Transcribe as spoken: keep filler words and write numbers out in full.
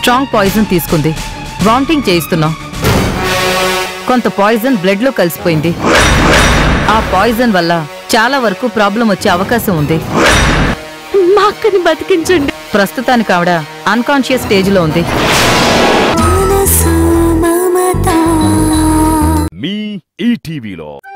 Strong poison తీసుకుంది. Vomiting చేయిస్తున్నాం. కొంత పాయిజన్ బ్లడ్ లో కలిసిపోయింది. ఆ పాయిజన్ వల్ల చాలా వరకు ప్రాబ్లం వచ్చే అవకాశం ఉంది. మా అక్కని బతికించండి. ప్రస్తుతానికి ఆవిడ అన్కాన్షియస్ స్టేజ్ లో ఉంది. మీ ఈ టీవీలో